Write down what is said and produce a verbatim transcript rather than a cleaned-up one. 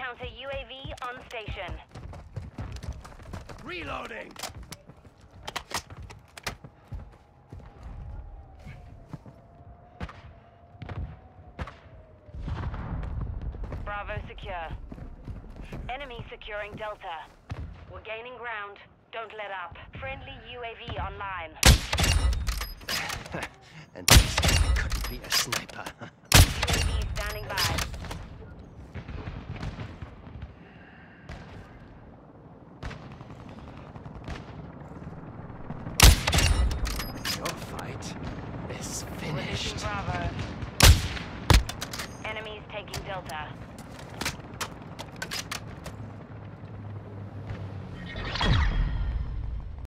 Counter U A V on station. Reloading! Bravo secure. Enemy securing Delta. We're gaining ground. Don't let up. Friendly U A V online. And this guy couldn't be a sniper. U A V standing by. Your fight is We're taking finished. Bravo. Enemies taking Delta.